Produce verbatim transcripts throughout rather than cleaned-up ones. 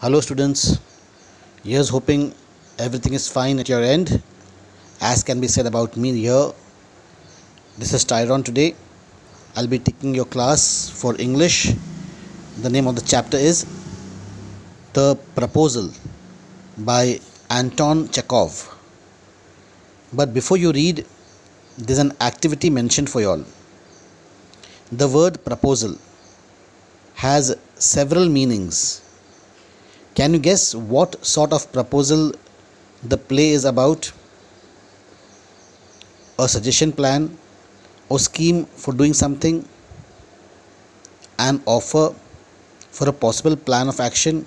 Hello students, here's hoping everything is fine at your end. As can be said about me here, this is Tyron today. I'll be taking your class for English. The name of the chapter is The Proposal by Anton Chekhov. But before you read, there's an activity mentioned for you all. The word proposal has several meanings. Can you guess what sort of proposal the play is about? A suggestion plan or scheme for doing something? An offer for a possible plan of action?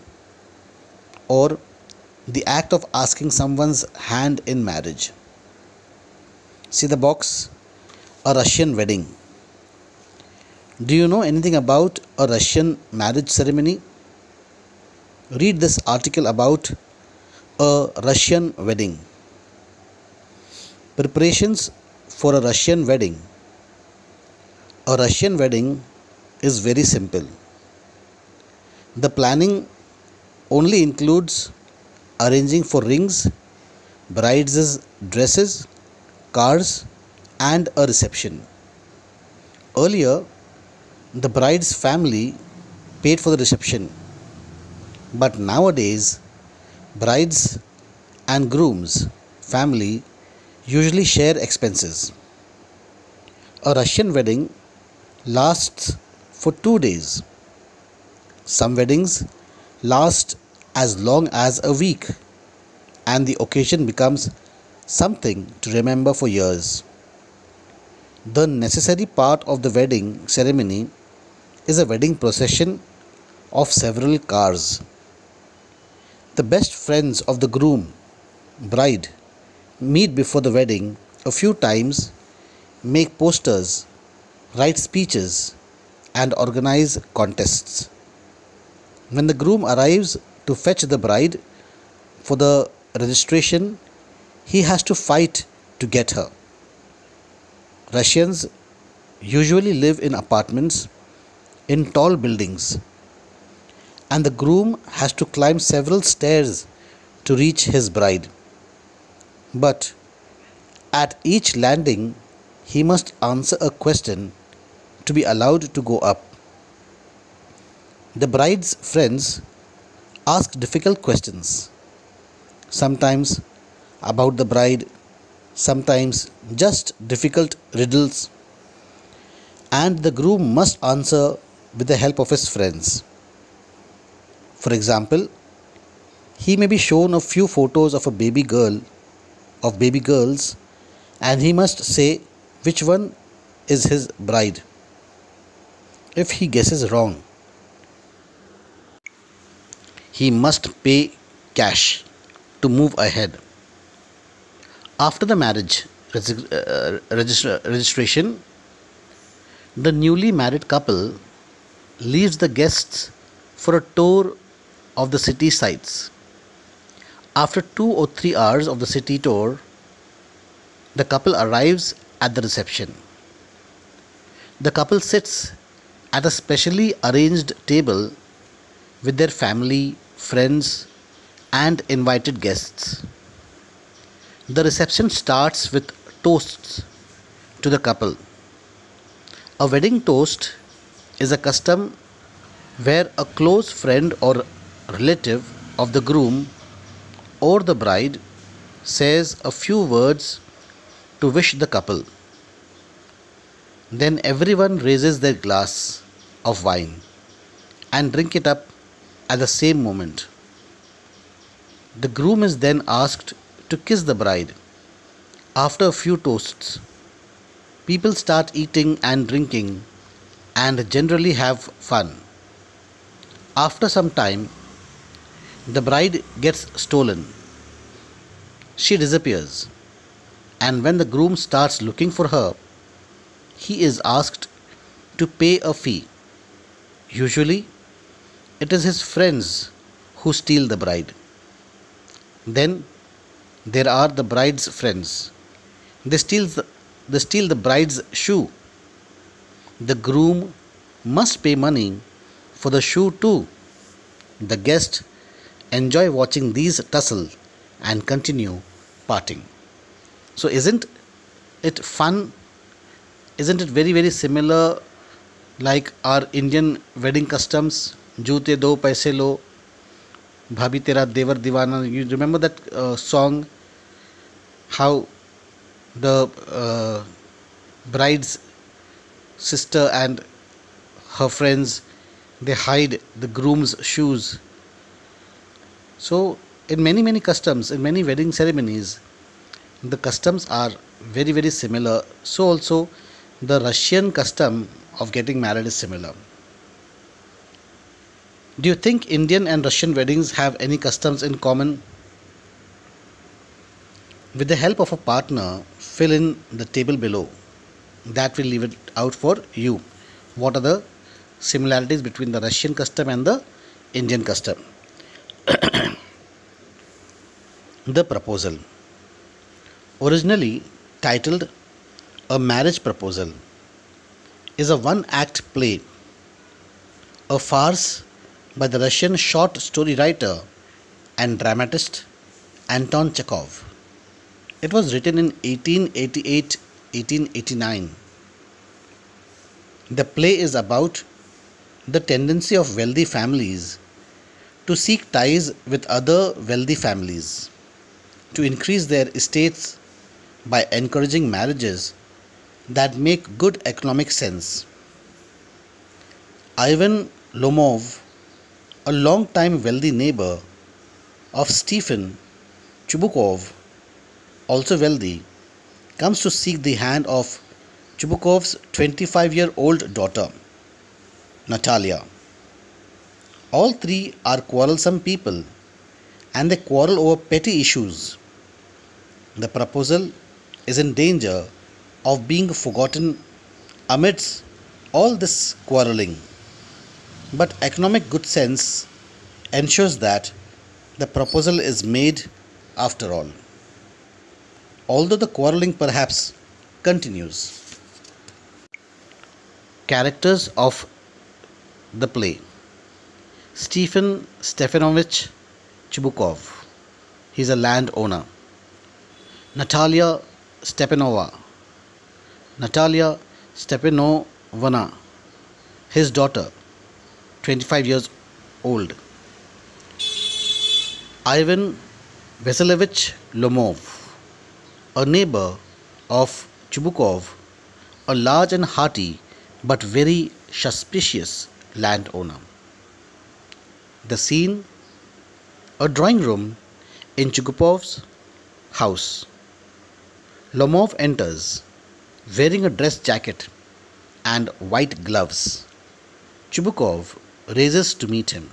Or the act of asking someone's hand in marriage? See the box? A Russian wedding. Do you know anything about a Russian marriage ceremony? Read this article about a Russian wedding. Preparations for a Russian wedding. A Russian wedding is very simple. The planning only includes arranging for rings, brides' dresses, cars, and a reception. Earlier, the bride's family paid for the reception. But nowadays, brides and groom's family usually share expenses. A Russian wedding lasts for two days. Some weddings last as long as a week, and the occasion becomes something to remember for years. The necessary part of the wedding ceremony is a wedding procession of several cars. The best friends of the groom, bride, meet before the wedding a few times, make posters, write speeches, and organize contests. When the groom arrives to fetch the bride for the registration, he has to fight to get her. Russians usually live in apartments in tall buildings, and the groom has to climb several stairs to reach his bride. But at each landing, he must answer a question to be allowed to go up. The bride's friends ask difficult questions, sometimes about the bride, sometimes just difficult riddles, and the groom must answer with the help of his friends. For example, he may be shown a few photos of a baby girl, of baby girls, and he must say which one is his bride. If he guesses wrong, he must pay cash to move ahead. After the marriage uh, registra- registration, the newly married couple leaves the guests for a tour of the city sights. After two or three hours of the city tour, the couple arrives at the reception. The couple sits at a specially arranged table with their family, friends, and invited guests. The reception starts with toasts to the couple. A wedding toast is a custom where a close friend or relative of the groom or the bride says a few words to wish the couple. Then everyone raises their glass of wine and drink it up at the same moment. The groom is then asked to kiss the bride. After a few toasts, people start eating and drinking and generally have fun. After some time, the bride gets stolen. She disappears, and when the groom starts looking for her, he is asked to pay a fee. Usually, it is his friends who steal the bride. Then there are the bride's friends. They steal the, they steal the bride's shoe. The groom must pay money for the shoe too. The guest enjoy watching these tussle and continue parting. So isn't it fun? Isn't it very very similar like our Indian wedding customs? Joote do paise lo, bhabhi tera devar divana. You remember that uh, song? How the uh, bride's sister and her friends, they hide the groom's shoes. So in many many customs, in many wedding ceremonies, the customs are very very similar. So also the Russian custom of getting married is similar. Do you think Indian and Russian weddings have any customs in common? With the help of a partner, fill in the table below. That will leave it out for you. What are the similarities between the Russian custom and the Indian custom? The proposal. Originally titled A Marriage Proposal, is a one act play, a farce by the Russian short story writer and dramatist Anton Chekhov. It was written in eighteen eighty-eight to eighteen eighty-nine. The play is about the tendency of wealthy families to seek ties with other wealthy families to increase their estates by encouraging marriages that make good economic sense. Ivan Lomov, a long-time wealthy neighbor of Stephen Chubukov, also wealthy, comes to seek the hand of Chubukov's twenty-five-year-old daughter, Natalia. All three are quarrelsome people and they quarrel over petty issues. The proposal is in danger of being forgotten amidst all this quarreling. But economic good sense ensures that the proposal is made after all, although the quarreling perhaps continues. Characters of the play. Stephen Stefanovich Chubukov, he is a landowner. Natalia Stepanova, Natalia Stepanovna, his daughter, twenty-five years old. Ivan Vasilevich Lomov, a neighbor of Chubukov, a large and hearty but very suspicious landowner. The scene: a drawing room in Chubukov's house. Lomov enters, wearing a dress jacket and white gloves. Chubukov raises to meet him.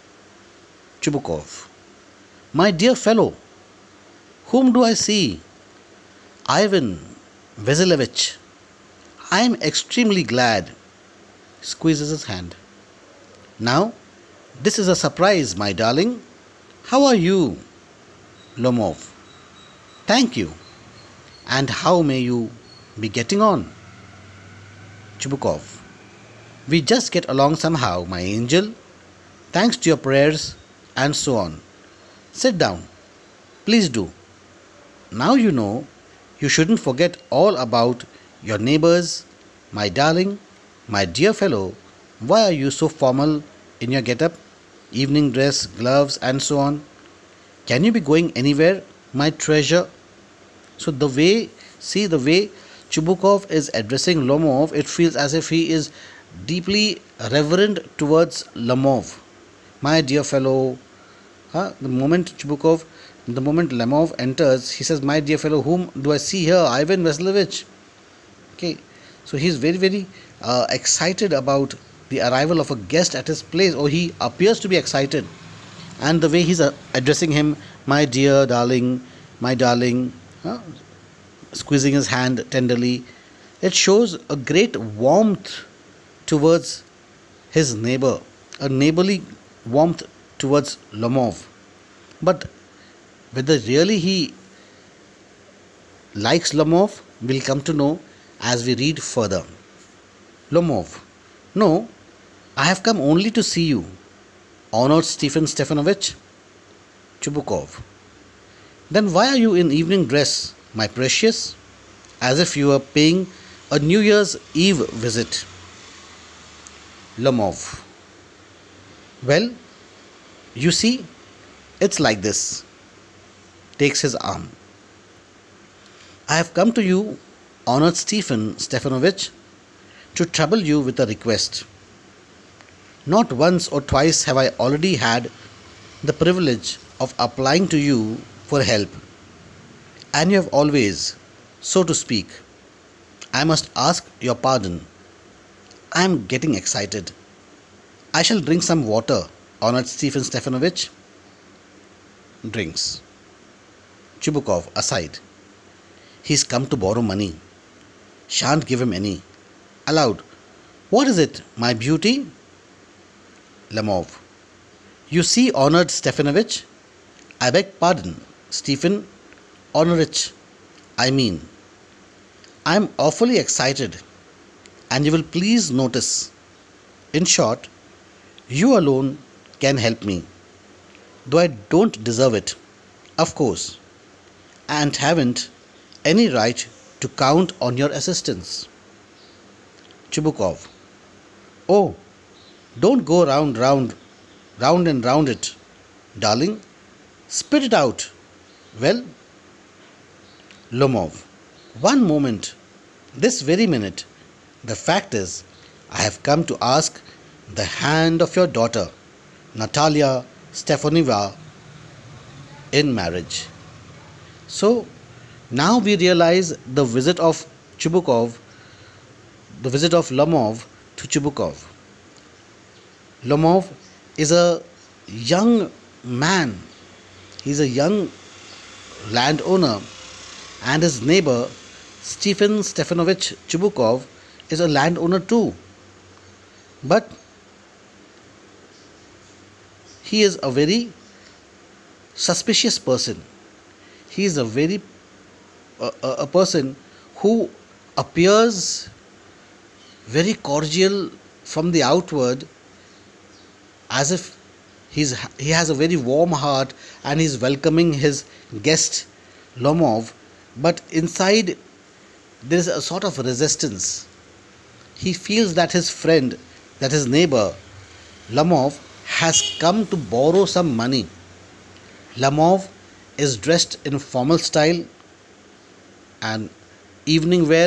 Chubukov: My dear fellow, whom do I see? Ivan Vasilevich. I am extremely glad. Squeezes his hand. Now, this is a surprise, my darling. How are you? Lomov: Thank you. And how may you be getting on? Chubukov: We just get along somehow, my angel. Thanks to your prayers and so on. Sit down. Please do. Now you know you shouldn't forget all about your neighbors. My darling, my dear fellow, why are you so formal in your get-up? Evening dress, gloves and so on. Can you be going anywhere, my treasure? So the way, see the way Chubukov is addressing Lomov, it feels as if he is deeply reverent towards Lomov. My dear fellow, huh? the moment Chubukov, the moment Lomov enters, he says, my dear fellow, whom do I see here? Ivan Vasilevich. Okay, so he is very, very uh, excited about the arrival of a guest at his place, or he appears to be excited. And the way he's uh, addressing him, my dear darling, my darling, huh? squeezing his hand tenderly, it shows a great warmth towards his neighbor, a neighborly warmth towards Lomov. But whether really he likes Lomov, we'll come to know as we read further. Lomov: No, I have come only to see you, honored Stephen Stefanovich. Chubukov. Then why are you in evening dress, my precious? As if you were paying a New Year's Eve visit. Lomov. Well, you see, it's like this. Takes his arm. I have come to you, honored Stephen Stefanovich, to trouble you with a request. Not once or twice have I already had the privilege of applying to you for help, and you have always, so to speak, I must ask your pardon. I am getting excited. I shall drink some water, honored Stephen Stefanovich. Drinks. Chubukov aside. He's come to borrow money. Shan't give him any. Aloud. What is it, my beauty? Lomov. You see, honored Stefanovich, I beg pardon, Stephen Honorich, I mean. I am awfully excited, and you will please notice. In short, you alone can help me, though I don't deserve it, of course, and haven't any right to count on your assistance. Chubukov. Oh, don't go round, round, round and round it, darling. Spit it out. Well, Lomov. One moment. This very minute. The fact is, I have come to ask the hand of your daughter, Natalia Stefanova, in marriage. So, now we realize the visit of Chubukov, the visit of Lomov to Chubukov. Lomov is a young man. He's a young landowner, and his neighbor Stephen Stefanovich Chubukov is a landowner too. But he is a very suspicious person. He is a very a, a, a person who appears very cordial from the outward, as if he's he has a very warm heart and he's welcoming his guest Lomov, but inside there is a sort of resistance. He feels that his friend, that his neighbor Lomov has come to borrow some money. Lomov is dressed in formal style and evening wear,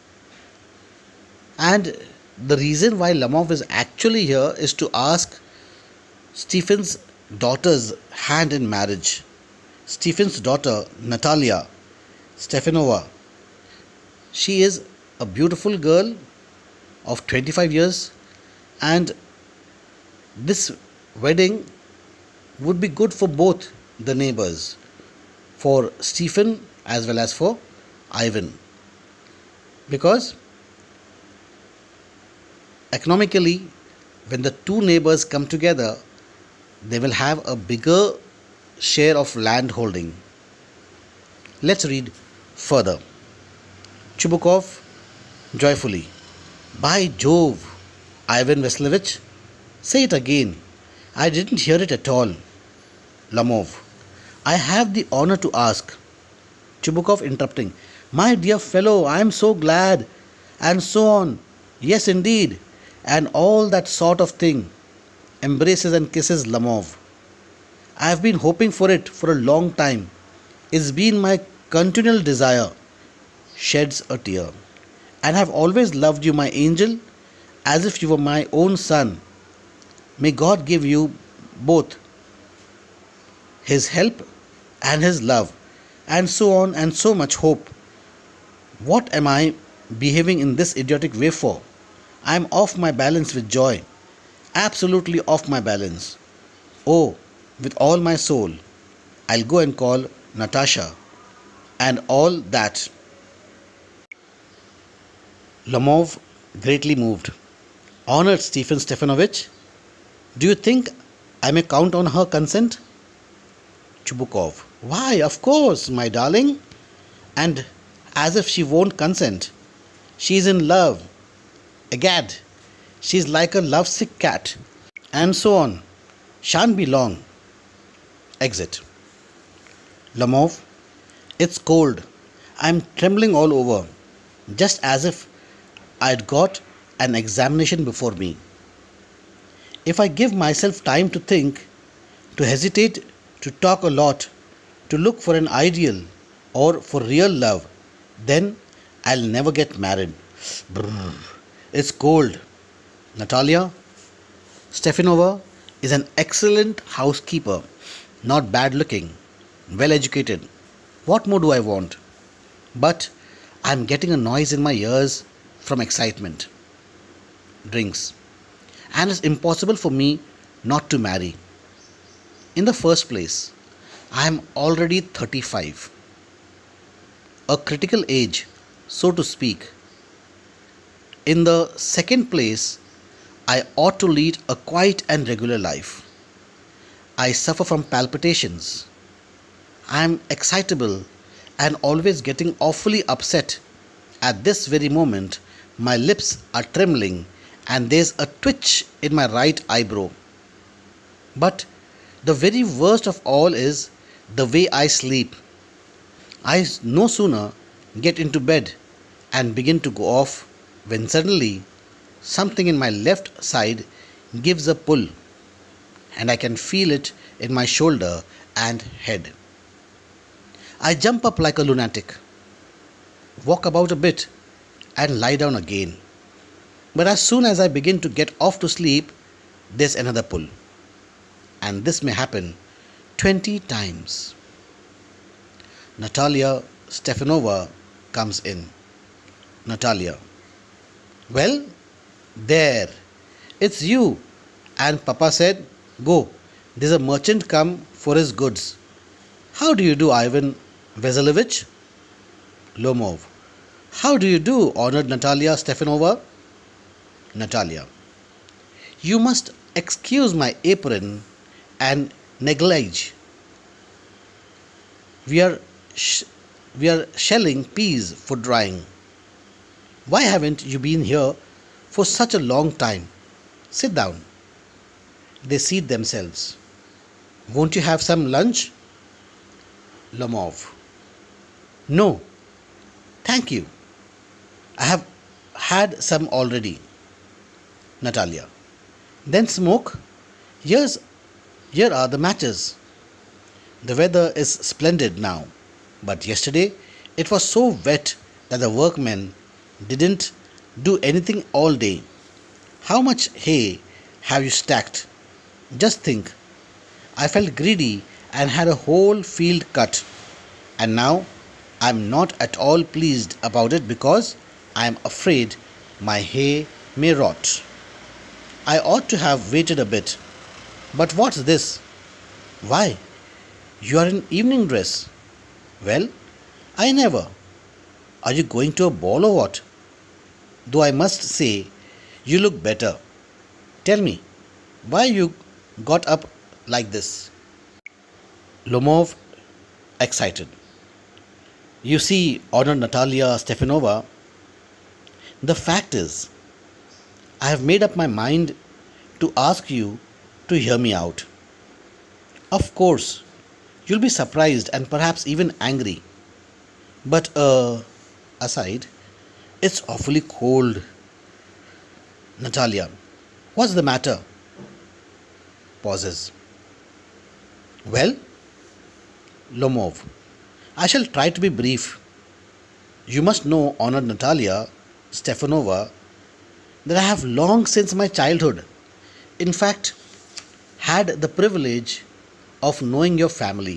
and the reason why Lomov is actually here is to ask Stephen's daughter's hand in marriage. Stephen's daughter, Natalia Stefanova, she is a beautiful girl of twenty-five years, and this wedding would be good for both the neighbors, for Stephen as well as for Ivan, because economically, when the two neighbors come together, they will have a bigger share of land holding. Let's read further. Chubukov joyfully. By Jove, Ivan Vasilievich, say it again. I didn't hear it at all. Lomov. I have the honor to ask. Chubukov interrupting. My dear fellow, I am so glad. And so on. Yes, indeed. And all that sort of thing. Embraces and kisses Lomov. I have been hoping for it for a long time. It's been my continual desire. Sheds a tear. And have always loved you, my angel, as if you were my own son. May God give you both His help and His love, and so on, and so much hope. What am I behaving in this idiotic way for? I am off my balance with joy. Absolutely off my balance. Oh, with all my soul, I'll go and call Natasha and all that. Lomov, greatly moved. Honored Stephen Stefanovich, do you think I may count on her consent? Chubukov. Why, of course, my darling. And as if she won't consent. She's in love. Egad, she's like a lovesick cat. And so on. Shan't be long. Exit. Lomov, it's cold. I'm trembling all over, just as if I'd got an examination before me. If I give myself time to think, to hesitate, to talk a lot, to look for an ideal or for real love, then I'll never get married. Brrr. It's cold. Natalia Stefanova is an excellent housekeeper, not bad looking, well educated. What more do I want? But I'm getting a noise in my ears from excitement. Drinks. And it's impossible for me not to marry. In the first place, I am already thirty-five, a critical age, so to speak. In the second place, I ought to lead a quiet and regular life. I suffer from palpitations. I am excitable and always getting awfully upset. At this very moment, my lips are trembling and there's a twitch in my right eyebrow. But the very worst of all is the way I sleep. I no sooner get into bed and begin to go off when suddenly something in my left side gives a pull and I can feel it in my shoulder and head. I jump up like a lunatic, walk about a bit, and lie down again. But as soon as I begin to get off to sleep, there's another pull. And this may happen twenty times. Natalia Stefanova comes in. Natalia. Well, there. It's you. And Papa said, go. There's a merchant come for his goods. How do you do, Ivan Vasilevich? Lomov. How do you do, honored Natalia Stefanova? Natalia. You must excuse my apron and negligee. We are sh- we are shelling peas for drying. Why haven't you been here for such a long time? Sit down. They seat themselves. Won't you have some lunch? Lomov. No, thank you. I have had some already. Natalia. Then smoke. Here's, here are the matches. The weather is splendid now, but yesterday it was so wet that the workmen didn't do anything all day. How much hay have you stacked? Just think. I felt greedy and had a whole field cut, and now I am not at all pleased about it because I am afraid my hay may rot. I ought to have waited a bit. But what's this? Why, you are in evening dress. Well, I never. Are you going to a ball or what? Though I must say, you look better. Tell me, why you got up like this? Lomov, excited. You see, honored Natalia Stefanova, the fact is, I have made up my mind to ask you to hear me out. Of course, you'll be surprised and perhaps even angry. But, uh, aside, it's awfully cold. Natalia, what's the matter? Pauses. Well, Lomov, I shall try to be brief. You must know, honored Natalia Stefanova, that I have long since my childhood, in fact, had the privilege of knowing your family.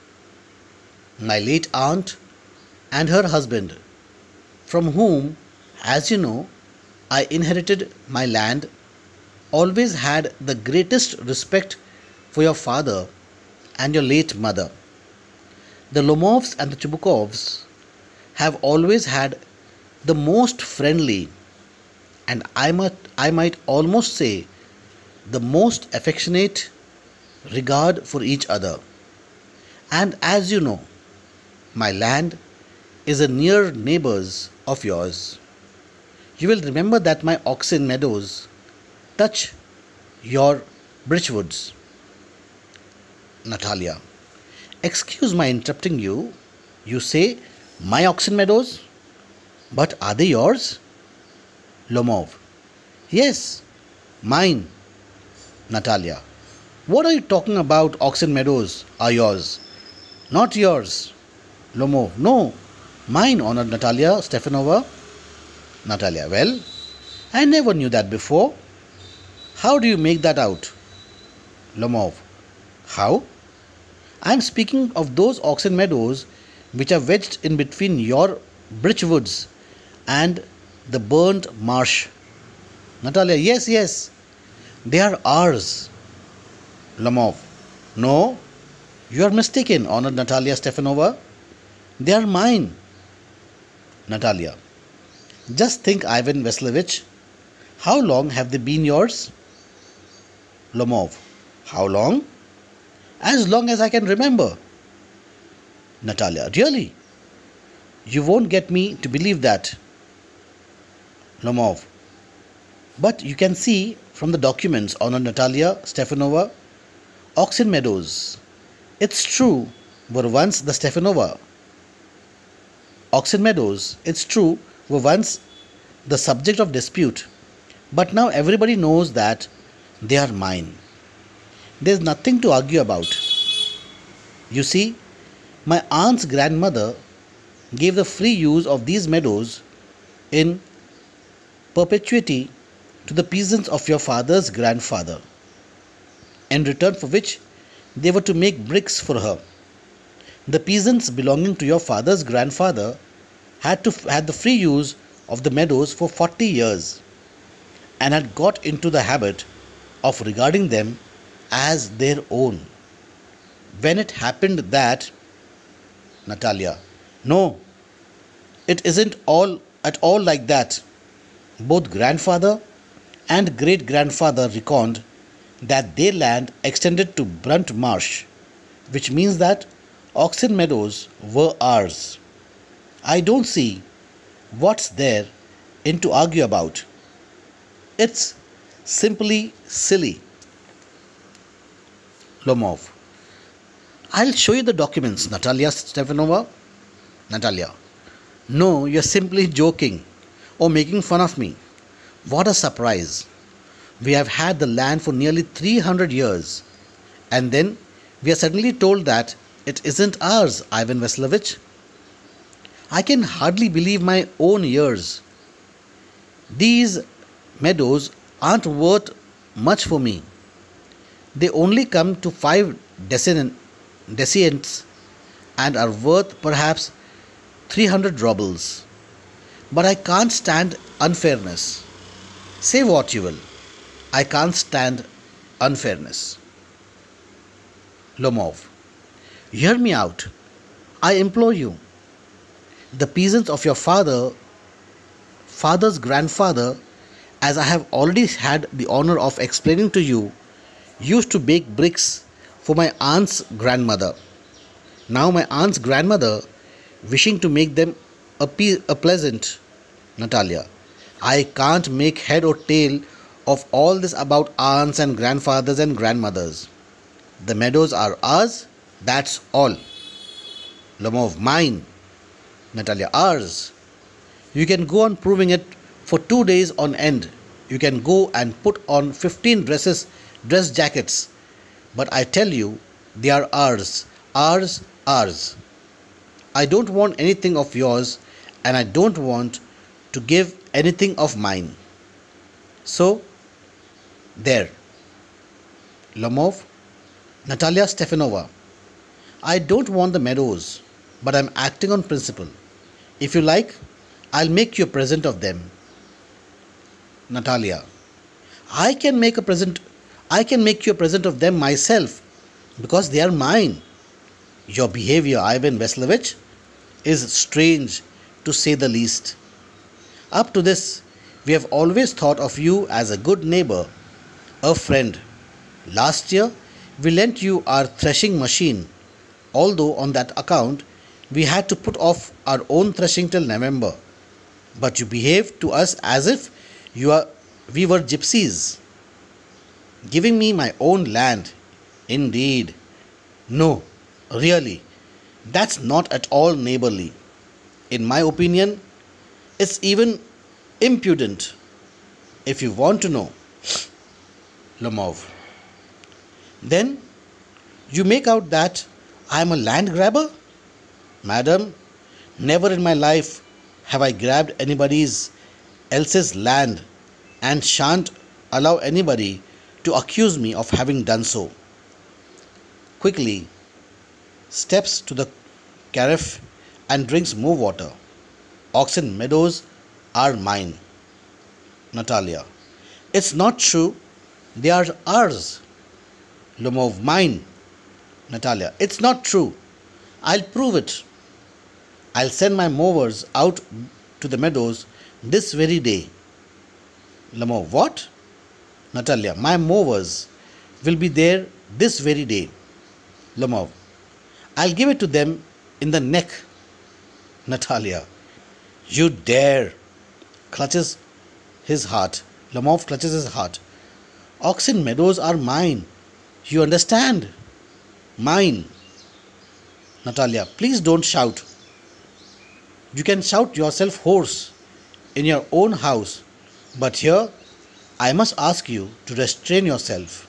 My late aunt and her husband, from whom, as you know, I inherited my land, always had the greatest respect for your father and your late mother. The Lomovs and the Chubukovs have always had the most friendly, and I might, I might almost say the most affectionate regard for each other. And as you know, my land is a near neighbors of yours. You will remember that my oxen meadows touch your Birchwoods. Natalia. Excuse my interrupting you. You say, my oxen meadows? But are they yours? Lomov. Yes, mine. Natalia. What are you talking about? Oxen meadows are yours. Not yours. Lomov. No, mine, honored Natalia Stefanova. Natalia. Well, I never knew that before. How do you make that out? Lomov. How? I am speaking of those oxen meadows which are wedged in between your birch woods and the burnt marsh. Natalia. Yes, yes, they are ours. Lomov. No, you are mistaken, honored Natalia Stefanova. They are mine. Natalia. Just think, Ivan Vasilievich. How long have they been yours? Lomov. How long? As long as I can remember. Natalia. Really? You won't get me to believe that. Lomov. But you can see from the documents, honored Natalia Stefanova, oxen meadows, it's true, were once the Stefanova. Oxen meadows, it's true, were once the subject of dispute, but now everybody knows that they are mine. There's nothing to argue about. You see, my aunt's grandmother gave the free use of these meadows in perpetuity to the peasants of your father's grandfather, in return for which they were to make bricks for her. The peasants belonging to your father's grandfather had to had the free use of the meadows for forty years and had got into the habit of regarding them as their own. When it happened that Natalia. No, it isn't all at all like that. Both grandfather and great grandfather reckoned that their land extended to Brunt Marsh, which means that oxen meadows were ours. I don't see what's there in to argue about. It's simply silly. Lomov. I'll show you the documents, Natalia Stefanova. Natalia. No, you're simply joking or making fun of me. What a surprise. We have had the land for nearly three hundred years, and then we are suddenly told that it isn't ours, Ivan Vasilievich. I can hardly believe my own ears. These meadows aren't worth much for me. They only come to five deciants and are worth perhaps three hundred rubles. But I can't stand unfairness. Say what you will. I can't stand unfairness. Lomov. Hear me out. I implore you. The peasants of your father, father's grandfather, as I have already had the honor of explaining to you, used to bake bricks for my aunt's grandmother. Now my aunt's grandmother, wishing to make them a, pe- a pleasant, Natalia. I can't make head or tail of all this about aunts and grandfathers and grandmothers. The meadows are ours, that's all. Lomov. Mine. Natalia. Ours. You can go on proving it for two days on end. You can go and put on fifteen dresses, dress jackets. But I tell you, they are ours. Ours, ours. I don't want anything of yours, and I don't want to give anything of mine. So, there. Lomov. Natalia Stefanova. I don't want the meadows, but I'm acting on principle. If you like, I'll make you a present of them. Natalia. I can make a present I can make you a present of them myself, because they are mine. Your behavior, Ivan Vasilievich, is strange, to say the least. Up to this, we have always thought of you as a good neighbor, a friend. Last year, we lent you our threshing machine, although on that account, we had to put off our own threshing till November. But you behaved to us as if you are, we were gypsies. Giving me my own land. Indeed. No, Really, that's not at all neighborly. In my opinion, it's even impudent. If you want to know, Lomov, then you make out that I am a land grabber? Madam, never in my life have I grabbed anybody's else's land and shan't allow anybody to accuse me of having done so. Quickly steps to the carafe and drinks more water. Oxen meadows are mine. Natalia. It's not true. They are ours. Lomov. Mine. Natalia. It's not true. I'll prove it. I'll send my mowers out to the meadows this very day. Lomov. What? Natalia. My mowers will be there this very day. Lomov. I'll give it to them in the neck. Natalia. You dare. Clutches his heart. Lomov clutches his heart. Oxen meadows are mine. You understand? Mine. Natalia. Please don't shout. You can shout yourself hoarse in your own house, but here I must ask you to restrain yourself.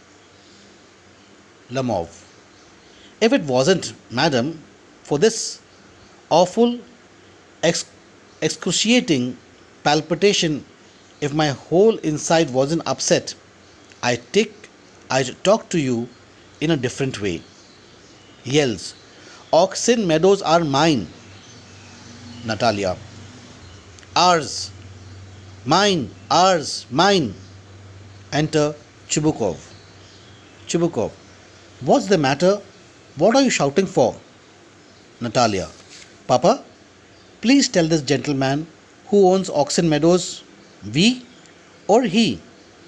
Lomov. If it wasn't, madam, for this awful, ex- excruciating palpitation, if my whole inside wasn't upset, I'd take, I'd talk to you in a different way. Yells. Oxen meadows are mine. Natalia. Ours. Mine. Ours. Mine. Enter Chubukov. Chubukov. What's the matter? What are you shouting for? Natalia. Papa, please tell this gentleman who owns Oxen Meadows, we or he?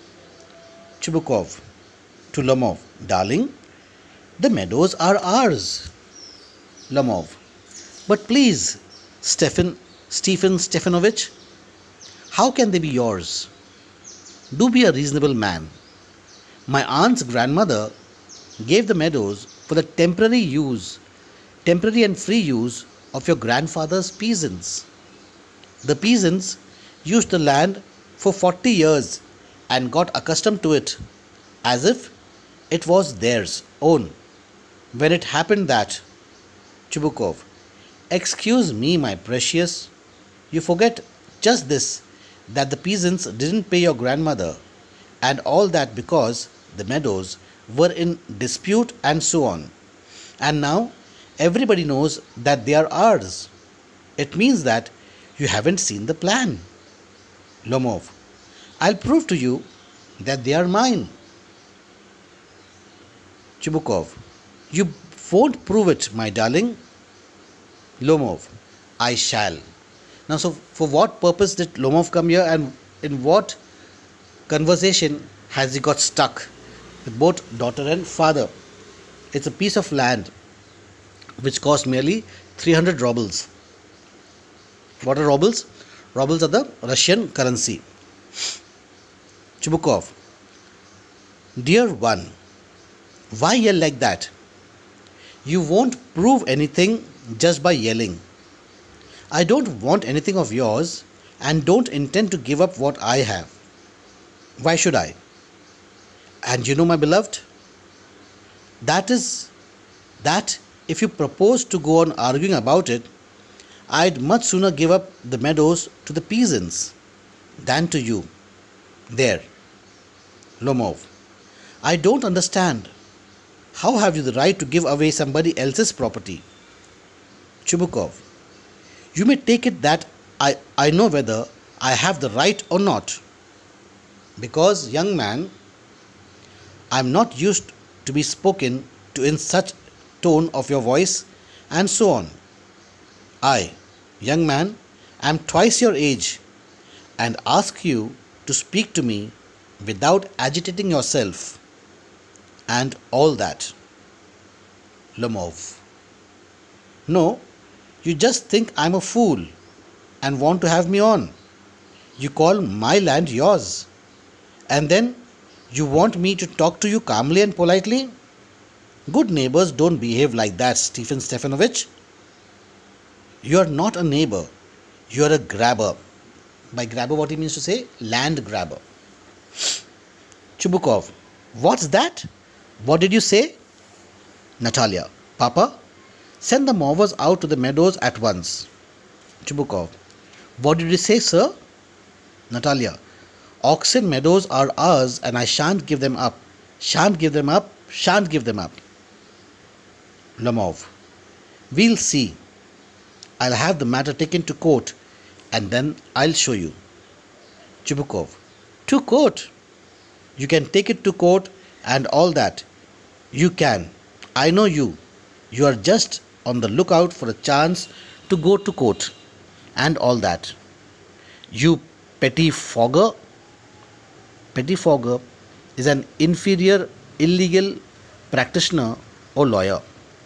Chubukov. To Lomov. Darling, the meadows are ours. Lomov. But please, Stefan, Stephen Stefanovich, how can they be yours? Do be a reasonable man. My aunt's grandmother gave the meadows for the temporary use, temporary and free use of your grandfather's peasants. The peasants used the land for forty years and got accustomed to it as if it was theirs own. When it happened that, Chubukov, excuse me, my precious, you forget just this, that the peasants didn't pay your grandmother, and all that because the meadows were in dispute and so on. And now everybody knows that they are ours. It means that you haven't seen the plan. Lomov. I'll prove to you that they are mine. Chubukov. You won't prove it, my darling. Lomov. I shall. Now, so for what purpose did Lomov come here, and in what conversation has he got stuck with both daughter and father? It's a piece of land which cost merely three hundred rubles. What are rubles? Rubles are the Russian currency. Chubukov. Dear one, why yell like that? You won't prove anything just by yelling. I don't want anything of yours and don't intend to give up what I have. Why should I? And you know, my beloved, that is that if you propose to go on arguing about it, I'd much sooner give up the meadows to the peasants than to you. There. Lomov. I don't understand. How have you the right to give away somebody else's property? Chubukov. You may take it that I, I know whether I have the right or not. Because, young man, I am not used to be spoken to in such tone of your voice, and so on. I, young man, am twice your age, and ask you to speak to me without agitating yourself, and all that. Lomov. No, you just think I'm a fool and want to have me on. You call my land yours, and then you want me to talk to you calmly and politely? Good neighbors don't behave like that, Stephen Stefanovich. You are not a neighbor. You are a grabber. By grabber, what he means to say? Land grabber. Chubukov. What's that? What did you say? Natalia. Papa, send the mowers out to the meadows at once. Chubukov. What did you say, sir? Natalia. Oxen meadows are ours and I shan't give them up. Shan't give them up. Shan't give them up. Lomov. We'll see. I'll have the matter taken to court and then I'll show you. Chubukov. To court? You can take it to court and all that. You can. I know you. You are just on the lookout for a chance to go to court and all that. You pettifogger. Pettifogger is an inferior illegal practitioner or lawyer.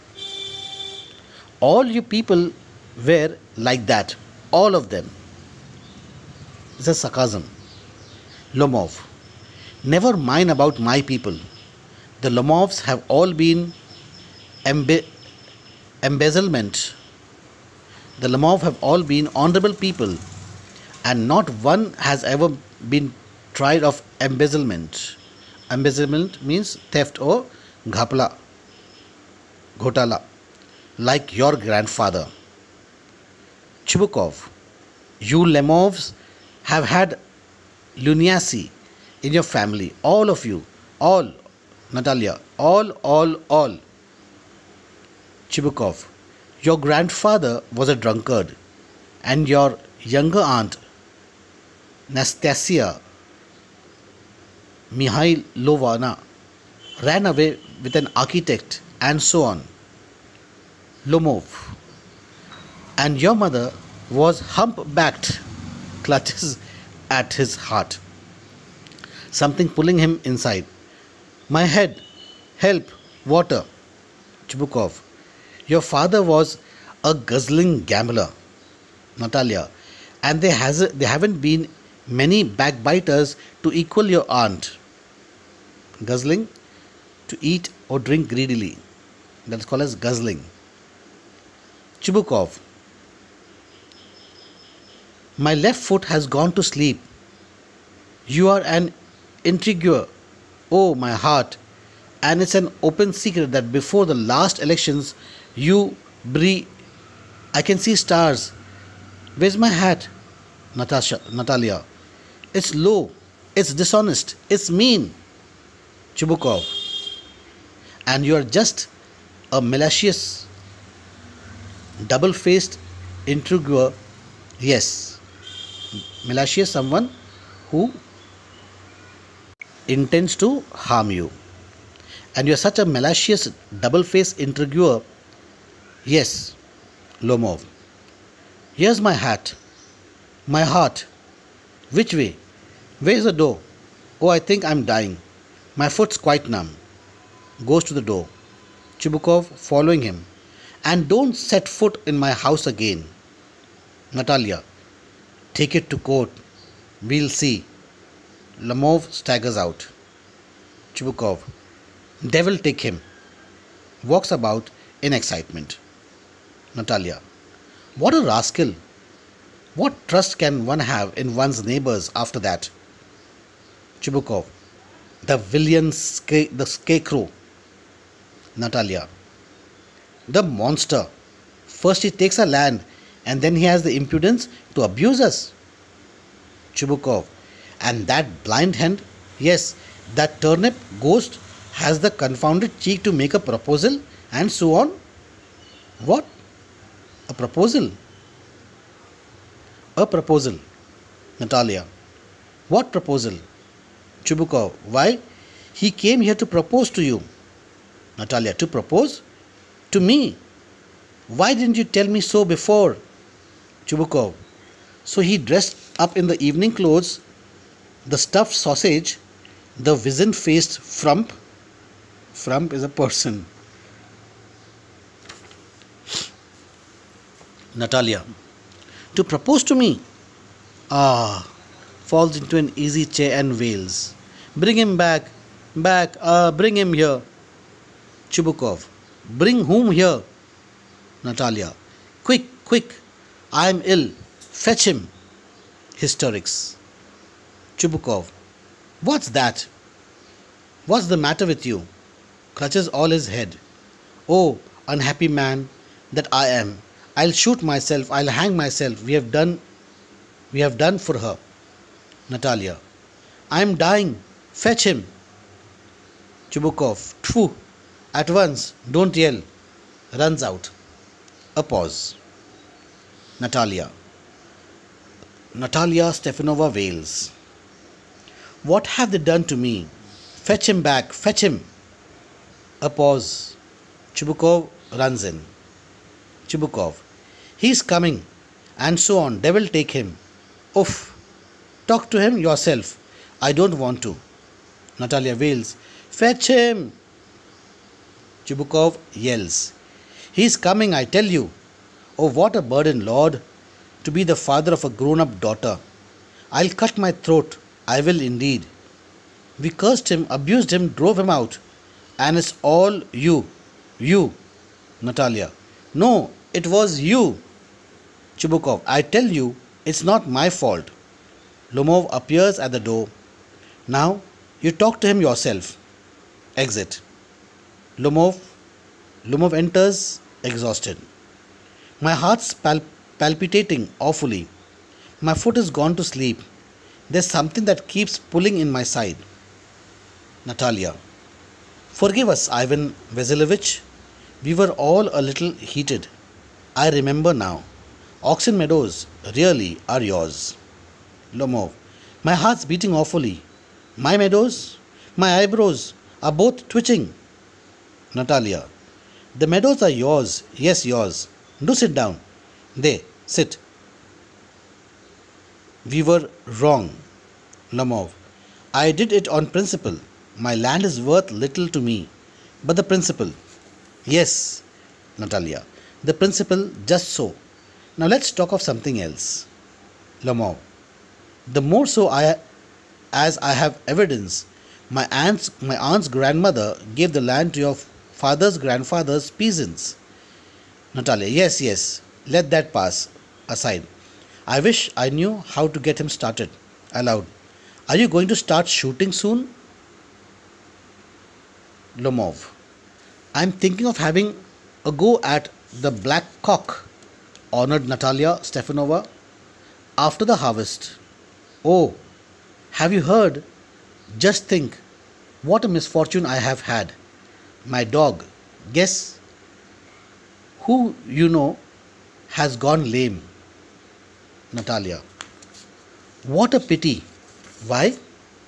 All you people were like that. All of them. It's a sarcasm. Lomov. Never mind about my people. The Lomovs have all been embe- embezzlement. The Lomov have all been honorable people and not one has ever been tried of embezzlement. Embezzlement means theft or ghapla, ghotala, like your grandfather. Chubukov. You Lemovs have had lunacy in your family. All of you. All. Natalia. All, all, all. Chibukov. Your grandfather was a drunkard and your younger aunt Nastasia Mihailovna ran away with an architect and so on. Lomov. And your mother was humpbacked, clutches at his heart. Something pulling him inside. My head, help, water. Chubukov. Your father was a guzzling gambler. Natalia. And there, has, there haven't been many backbiters to equal your aunt. Guzzling, to eat or drink greedily. That's called as guzzling. Chubukov. My left foot has gone to sleep. You are an intriguer, oh my heart, and it's an open secret that before the last elections you bre I can see stars. Where's my hat? Natasha Natalia. It's low, it's dishonest, it's mean. Chubukov. And you are just a malicious, double-faced intriguer. Yes. Malicious, someone who intends to harm you. And you are such a malicious, double-faced intriguer. Yes, Lomov. Here's my hat. My heart. Which way? Where's the door? Oh, I think I'm dying. My foot's quite numb. Goes to the door. Chubukov following him. And don't set foot in my house again. Natalia. Take it to court. We'll see. Lomov staggers out. Chubukov. Devil take him. Walks about in excitement. Natalia. What a rascal. What trust can one have in one's neighbors after that? Chubukov. The villain, sca- the scarecrow. Natalia. The monster. First he takes our land and then he has the impudence to abuse us. Chubukov. And that blind hand, yes, that turnip ghost has the confounded cheek to make a proposal and so on. What? A proposal? A proposal. Natalia. What proposal? Chubukov. Why? He came here to propose to you. Natalia. To propose? To me? Why didn't you tell me so before? Chubukov. So he dressed up in the evening clothes, the stuffed sausage, the wizen-faced frump. Frump is a person. Natalia. To propose to me? Ah, falls into an easy chair and wails. Bring him back, back, ah, bring him here. Chubukov. Bring whom here? Natalia. Quick, quick. I am ill. Fetch him. Hysterics. Chubukov. What's that? What's the matter with you? Clutches all his head. Oh, unhappy man that I am. I'll shoot myself. I'll hang myself. We have done we have done for her. Natalia. I am dying. Fetch him. Chubukov. Tfu. At once. Don't yell. Runs out. A pause. Natalia. Natalia Stefanova wails. What have they done to me? Fetch him back. Fetch him. A pause. Chubukov runs in. Chubukov. He's coming. And so on. Devil take him. Oof. Talk to him yourself. I don't want to. Natalia wails. Fetch him. Chubukov yells. He's coming, I tell you. Oh, what a burden, Lord, to be the father of a grown-up daughter. I'll cut my throat. I will indeed. We cursed him, abused him, drove him out. And it's all you. You. Natalia. No, it was you. Chubukov. I tell you, it's not my fault. Lomov appears at the door. Now, you talk to him yourself. Exit. Lomov. Lomov enters, exhausted. My heart's pal- palpitating awfully. My foot is gone to sleep. There's something that keeps pulling in my side. Natalia. Forgive us, Ivan Vasilovich. We were all a little heated. I remember now. Oxen Meadows really are yours. Lomov. My heart's beating awfully. My meadows, my eyebrows are both twitching. Natalia. The meadows are yours. Yes, yours. Do sit down. There, sit. We were wrong. Lomov. I did it on principle. My land is worth little to me. But the principle. Yes, Natalia. The principle just so. Now let's talk of something else. Lomov. The more so I, as I have evidence. My aunt's, my aunt's grandmother gave the land to your father's grandfather's peasants. Natalia. Yes, yes. Let that pass. Aside. I wish I knew how to get him started. Aloud. Are you going to start shooting soon? Lomov. I'm thinking of having a go at the black cock, honored Natalia Stefanova, after the harvest. Oh, have you heard? Just think, what a misfortune I have had. My dog, guess who you know, has gone lame. Natalia. What a pity. Why?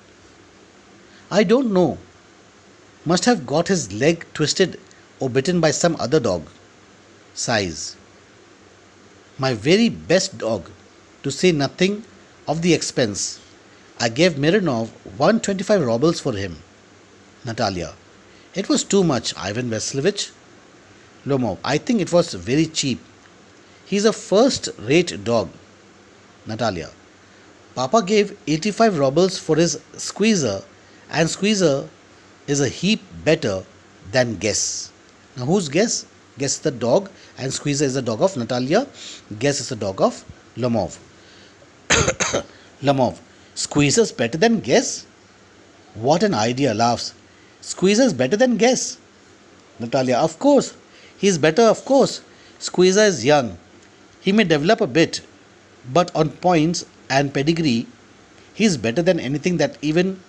I don't know. Must have got his leg twisted or bitten by some other dog. Sighs. My very best dog, to say nothing of the expense. I gave Mironov one hundred twenty-five rubles for him. Natalia. It was too much, Ivan Vasilovich. Lomov. I think it was very cheap. He's a first-rate dog. Natalia. Papa gave eighty-five rubles for his squeezer, and squeezer is a heap better than Guess. Now who's Guess? Guess is the dog, and squeezer is the dog of Natalia. Guess is the dog of Lomov. Lomov. Squeezer's better than Guess? What an idea, laughs. Squeezer's better than Guess. Natalia. Of course. He's better, of course. Squeezer is young. He may develop a bit, but on points and pedigree, he's better than anything that even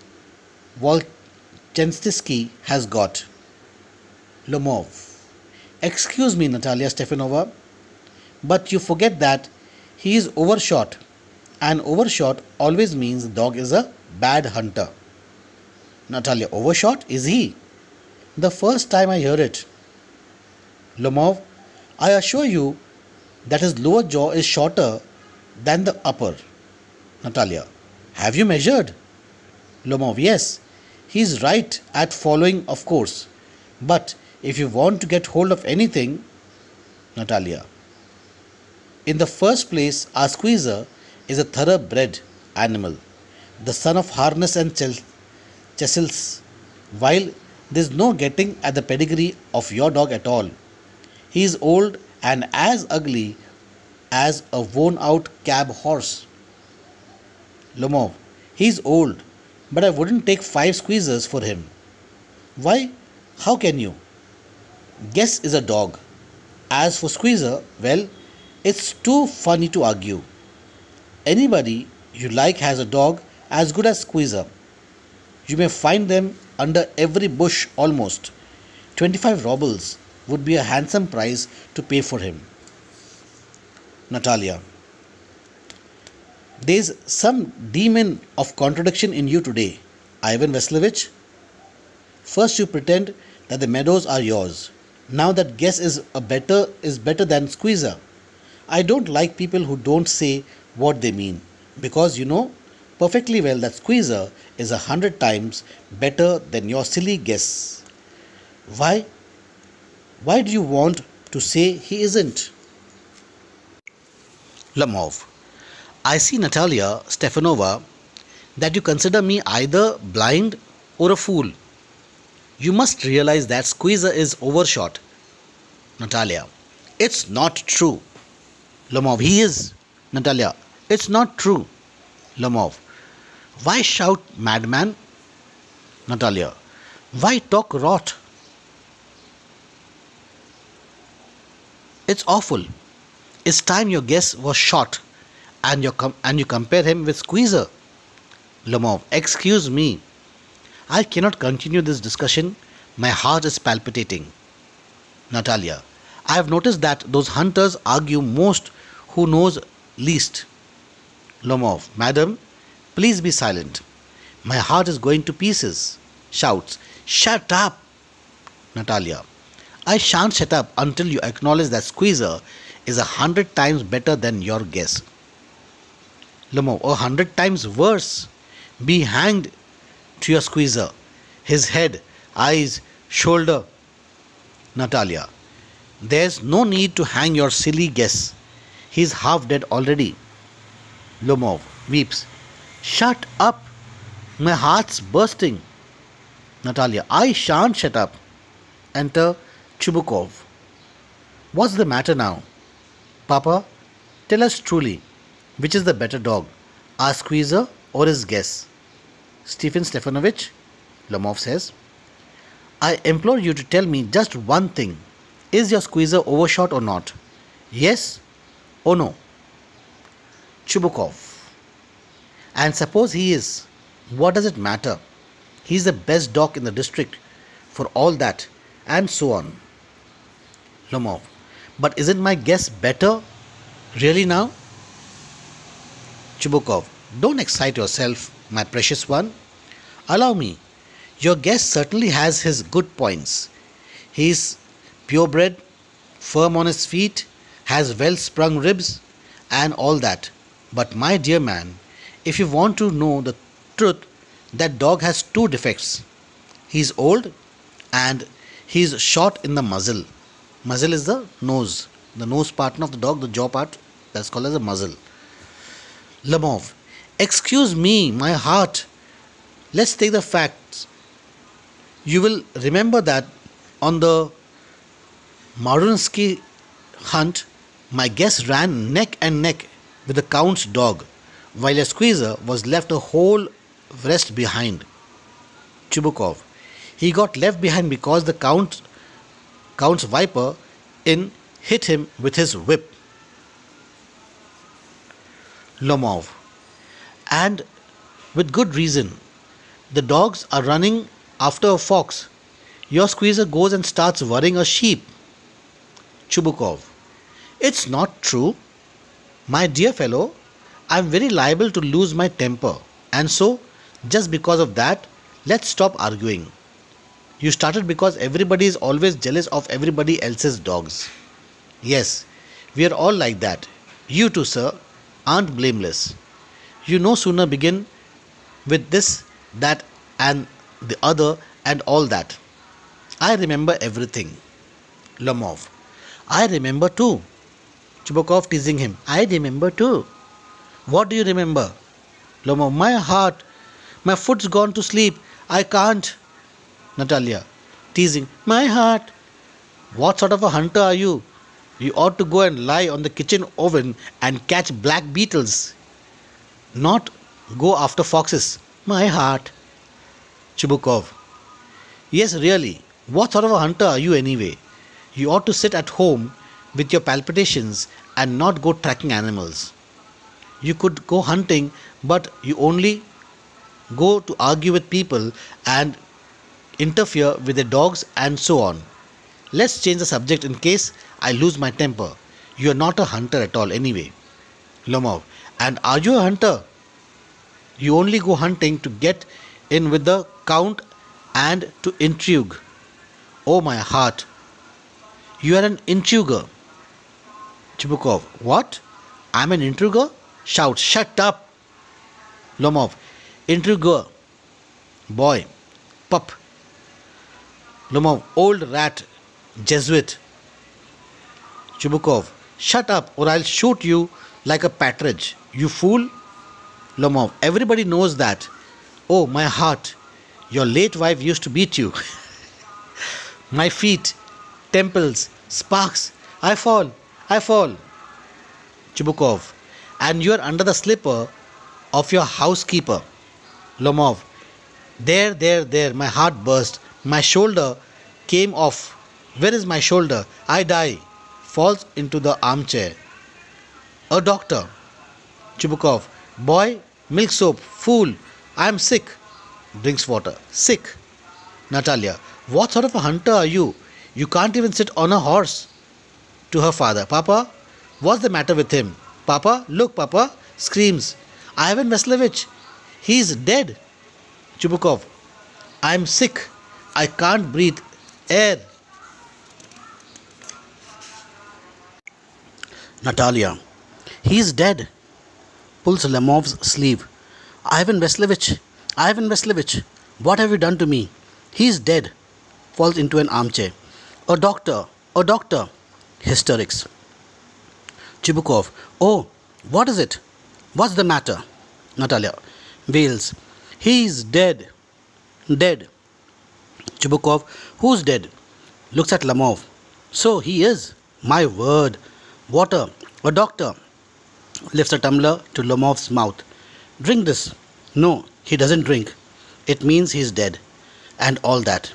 Volchensky has got. Lomov. Excuse me, Natalia Stefanova, but you forget that he is overshot, and overshot always means the dog is a bad hunter. Natalia. Overshot? Is he? The first time I hear it. Lomov. I assure you that his lower jaw is shorter than the upper. Natalia. Have you measured? Lomov. Yes. He is right at following, of course. But if you want to get hold of anything. Natalia. In the first place, our squeezer is a thoroughbred animal, the son of harness and chessels, while There's no getting at the pedigree of your dog at all. He is old and as ugly as a worn out cab horse. Lomov, he's old, but I wouldn't take five squeezers for him. Why? How can you? Guess is a dog. As for squeezer, well, it's too funny to argue. Anybody you like has a dog as good as squeezer. You may find them under every bush almost. twenty-five rubles would be a handsome price to pay for him. Natalia. There's some demon of contradiction in you today, Ivan Veslovich. First you pretend that the meadows are yours. Now that guess is a better is better than squeezer. I don't like people who don't say what they mean, because you know perfectly well that squeezer is a hundred times better than your silly guess. Why? Why do you want to say he isn't? Lomov. I see, Natalia Stefanova, that you consider me either blind or a fool. You must realize that squeezer is overshot. Natalia. It's not true. Lomov. He is. Natalia. It's not true. Lomov. Why shout, madman? Natalia. Why talk rot? It's awful. It's time your guess was shot and you, com- and you compare him with Squeezer. Lomov. Excuse me. I cannot continue this discussion. My heart is palpitating. Natalia. I have noticed that those hunters argue most who knows least. Lomov. Madam, please be silent. My heart is going to pieces. Shouts. Shut up. Natalia. I shan't shut up until you acknowledge that Squeezer is a hundred times better than your guess. Lomov. A hundred times worse. Be hanged to your Squeezer. His head, eyes, shoulder. Natalia. There's no need to hang your silly guess. He's half dead already. Lomov weeps. Shut up. My heart's bursting. Natalia. I shan't shut up. Enter Chubukov. What's the matter now? Papa, tell us truly, which is the better dog, our Squeezer or his guess? Stephen Stefanovich, Lomov says. I implore you to tell me just one thing. Is your Squeezer overshot or not? Yes or no? Chubukov. And suppose he is, what does it matter? He's the best dog in the district for all that, and so on. Lomov. But isn't my guess better? Really now? Chubukov. Don't excite yourself, my precious one. Allow me. Your guess certainly has his good points. He is purebred, firm on his feet, has well sprung ribs, and all that. But my dear man, if you want to know the truth, that dog has two defects. He is old and he is short in the muzzle. Muzzle is the nose. The nose part of the dog, the jaw part, that's called as a muzzle. Lomov. Excuse me, my heart. Let's take the facts. You will remember that on the Marunsky hunt, my guess ran neck and neck with the Count's dog, while a Squeezer was left a whole rest behind. Chubukov. He got left behind because the Count, Count's viper in hit him with his whip. Lomov. And with good reason. The dogs are running after a fox. Your Squeezer goes and starts worrying a sheep. Chubukov. It's not true. My dear fellow, I am very liable to lose my temper, and so, just because of that, let's stop arguing. You started because everybody is always jealous of everybody else's dogs. Yes, we are all like that. You too, sir, aren't blameless. You no sooner begin with this, that, and the other, and all that. I remember everything. Lomov. I remember too. Chubukov teasing him. I remember too. What do you remember? Lomov. My heart. My foot's gone to sleep. I can't. Natalia. teasing, "My heart, what sort of a hunter are you? You ought to go and lie on the kitchen oven and catch black beetles, not go after foxes." My heart. Chibukov. Yes, really. What sort of a hunter are you anyway? You ought to sit at home with your palpitations and not go tracking animals. You could go hunting, but you only go to argue with people and interfere with the dogs and so on. Let's change the subject in case I lose my temper. You are not a hunter at all anyway. Lomov. And are you a hunter? You only go hunting to get in with the count and to intrigue. Oh my heart. You are an intriguer. Chibukov. What? I'm an intriguer? Shout. Shut up. Lomov. Intriguer. Boy. Pup. Lomov. Old rat. Jesuit. Chibukov. Shut up or I'll shoot you like a partridge. You fool. Lomov. Everybody knows that. Oh, my heart. Your late wife used to beat you. My feet, temples, sparks. I fall. I fall. Chibukov. And you are under the slipper of your housekeeper. Lomov. There, there, there. My heart burst. My shoulder came off. Where is my shoulder? I die. Falls into the armchair. A doctor. Chibukov. Boy, milk soap. Fool. I am sick. Drinks water. Sick. Natalia. What sort of a hunter are you? You can't even sit on a horse. To her father. Papa, what's the matter with him? Papa, look, Papa. Screams. Ivan Vasilevich. He's dead. Chibukov. I'm sick. I can't breathe air. Natalia. He's dead. Pulls Lomov's sleeve. Ivan Vasilevich. Ivan Vasilevich. What have you done to me? He's dead. Falls into an armchair. A doctor. A doctor. Hysterics. Chibukov. Oh, what is it? What's the matter? Natalia. Wails. He's dead. Dead. Chibukov. Who's dead? Looks at Lomov. So he is. My word. Water. A doctor. Lifts a tumbler to Lomov's mouth. Drink this. No, he doesn't drink. It means he's dead. And all that.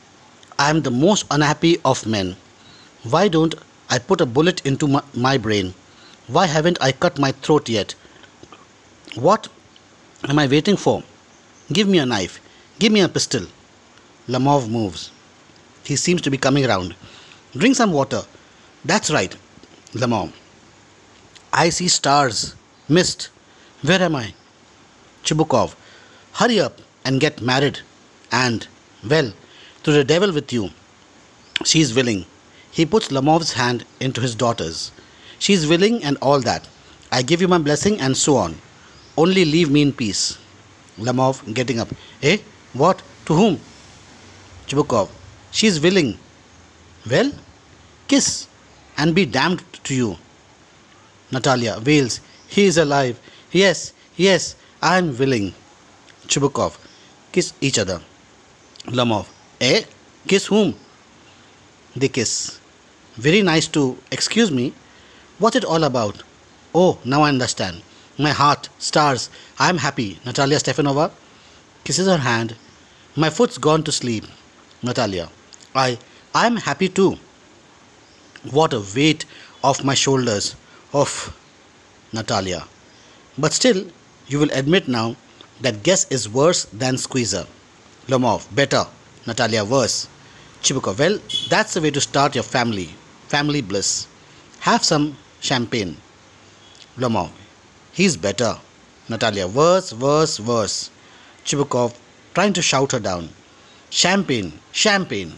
I am the most unhappy of men. Why don't I put a bullet into my, my brain? Why haven't I cut my throat yet? What am I waiting for? Give me a knife. Give me a pistol. Lomov moves. He seems to be coming round. Drink some water. That's right. Lomov. I see stars. Mist. Where am I? Chibukov. Hurry up and get married. And, well, to the devil with you. She's willing. He puts Lomov's hand into his daughter's. She's willing and all that. I give you my blessing and so on. Only leave me in peace. Lomov getting up. Eh? What? To whom? Chibukov. She's willing. Well, kiss and be damned to you. Natalia wails. He is alive. Yes, yes, I am willing. Chibukov. Kiss each other. Lomov. Eh? Kiss whom? They kiss. Very nice to, excuse me, what's it all about? Oh, now I understand. My heart, stars, I am happy. Natalia Stefanova kisses her hand. My foot's gone to sleep. Natalia. I, I am happy too. What a weight off my shoulders. Of Natalia. But still, you will admit now that guess is worse than squeezer. Lomov. Better. Natalia. Worse. Chibukov. Well, that's the way to start your family. Family bliss. Have some champagne. Lomov. He's better. Natalia. Worse, worse, worse. Chibukov trying to shout her down. Champagne, champagne.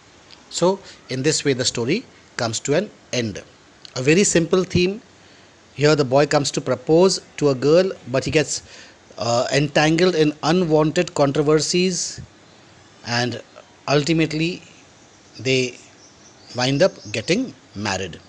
So, in this way the story comes to an end. A very simple theme. Here the boy comes to propose to a girl, but he gets uh, entangled in unwanted controversies, and ultimately they wind up getting married.